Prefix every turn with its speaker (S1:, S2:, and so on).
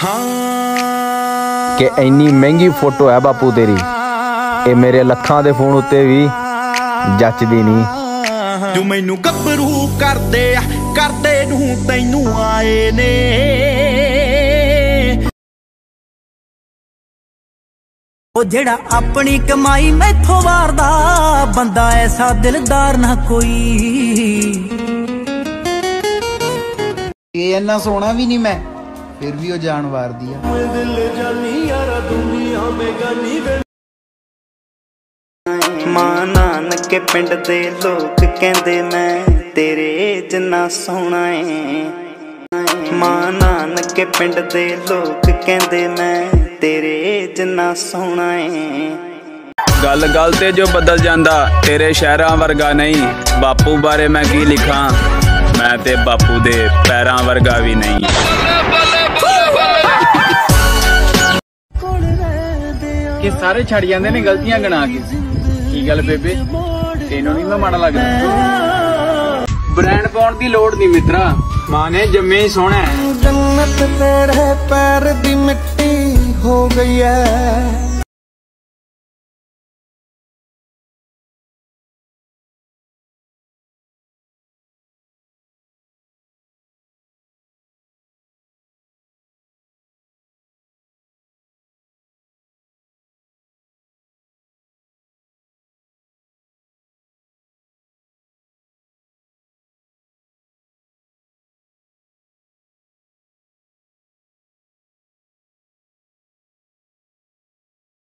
S1: कि इन्नी महंगी फोटो है बापू तेरी, ये मेरे लखां दे फोन उत्ते भी जचदी नहीं।
S2: तू मैनू गभरू करदे नू तैनू आए ने।
S3: ओ जेड़ा अपनी कमाई मैथों वारदा बंदा ऐसा दिलदार ना कोई।
S4: ये इन्ना सोना भी नहीं मैं, फिर भी वो जान वार दिया।
S5: मां नानके पिंड दे लोग कहंदे मैं तेरे जिन्ना सोना है। मां नानके पिंड दे लोग कहंदे मैं तेरे जिन्ना सोना है।
S6: गल गल ते जो बदल जांदा तेरे शहरां वर्गा नहीं। बापू बारे मैं की लिखा, मैं ते बापू दे पैरां वर्गा भी नहीं।
S7: कि सारे छड़ जाते ने गलतियां गना के। की गल बेबे तेनों नहीं मैं माड़ा लगदा? ब्रांड पाउण दी लोड़ नहीं मित्रा, मां ने जम्मे ही सोहना है।
S4: जन्नत तेरे पैर दी मिट्टी हो गई है।